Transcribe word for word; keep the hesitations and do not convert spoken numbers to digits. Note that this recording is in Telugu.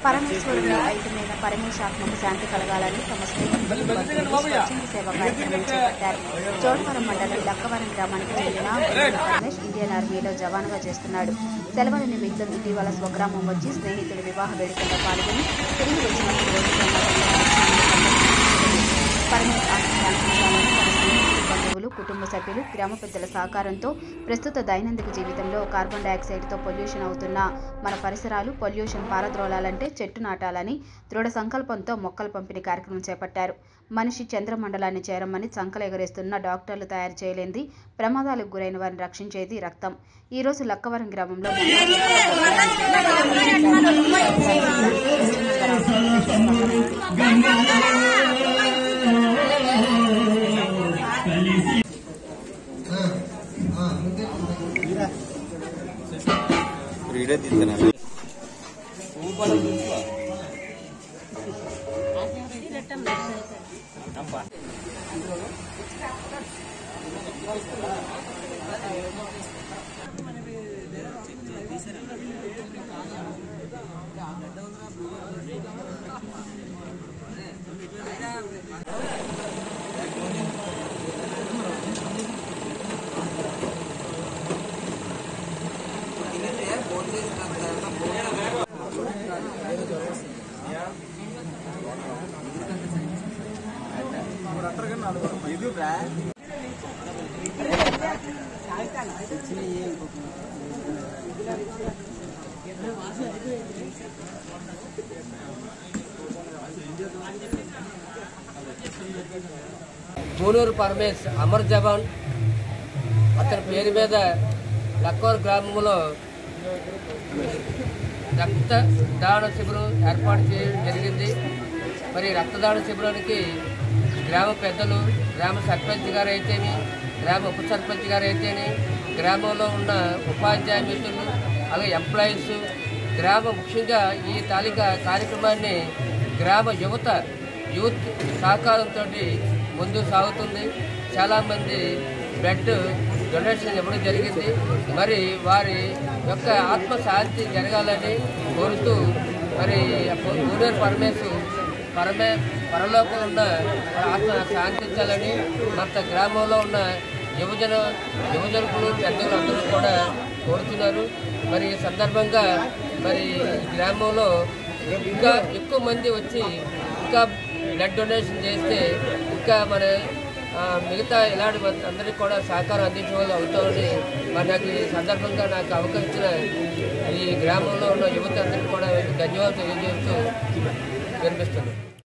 పరమేశ్వరుని ఐదు మీద పరమేశాత్మకు శాంతి కలగాలని తమ స్నేహితులు స్వచ్ఛంద సేవ కార్యక్రమం చేపట్టారు. చోడవరం మండలం లక్కవరం గ్రామానికి చెందిన పరమేశ్ ఇండియన్ ఆర్మీలో జవానుగా చేస్తున్నాడు. సెలవుల నిమిత్తం ఇటీవల స్వగ్రామం వచ్చి స్నేహితుల వివాహ వేడుకల్లో పాల్గొని తిరిగి వచ్చినప్పుడు పరమేశ్ ఆత్మశాంతించాలని తన స్నేహితులు, బంధువులు, కుటుంబ సభ్యులు, గ్రామ పెద్దల సహకారంతో ప్రస్తుత దైనందిక జీవితంలో కార్బన్ డైఆక్సైడ్తో పొల్యూషన్ అవుతున్న మన పరిసరాలు పొల్యూషన్ పారద్రోలాలంటే చెట్టు నాటాలని దృఢ సంకల్పంతో మొక్కల పంపిణీ కార్యక్రమం చేపట్టారు. మనిషి చంద్రమండలాన్ని చేరమని సంకలు ఎగరేస్తున్న డాక్టర్లు తయారు చేయలేంది ప్రమాదాలకు గురైన వారిని రక్షించేది రక్తం. ఈ రోజు లక్కవరం గ్రామంలో బూనూరు పరమేశ్ అమర్ జవాన్ అతని పేరు మీద లక్కవరం గ్రామంలో రక్తదాన శిబిరం ఏర్పాటు చేయడం జరిగింది. మరి రక్తదాన శిబిరానికి గ్రామ పెద్దలు, గ్రామ సర్పంచ్ గారు అయితేనే, గ్రామ ఉప సర్పంచ్ గారు అయితేనే, గ్రామంలో ఉన్న ఉపాధ్యాయ మిత్రులు, అలాగే ఎంప్లాయీస్, గ్రామ ముఖ్యంగా ఈ తాలూకా కార్యక్రమాన్ని గ్రామ యువత యూత్ సహకారంతో ముందు సాగుతుంది. చాలామంది బ్లడ్ డొనేషన్ ఇవ్వడం జరిగింది. మరి వారి యొక్క ఆత్మశాంతి జరగాలని కోరుతూ మరి బూనూరు పరమేశ్ పరమే పరలోకం ఉన్న ఆత్మ శాంతించాలని మన గ్రామంలో ఉన్న యువజన యువజనకులు పెద్దలు అందరూ కూడా కోరుతున్నారు. మరి ఈ సందర్భంగా మరి గ్రామంలో ఇంకా ఎక్కువ మంది వచ్చి ఇంకా బ్లడ్ డొనేషన్ చేస్తే ఇంకా మన మిగతా ఇలాంటి అందరికీ కూడా సహకారం అందించే వాళ్ళు అవుతామని మరి నాకు ఈ సందర్భంగా నాకు అవకాశించిన ఈ గ్రామంలో ఉన్న యువత అందరికీ కూడా ధన్యవాదాలు తెలియజేస్తూ వినిపిస్తున్నాను.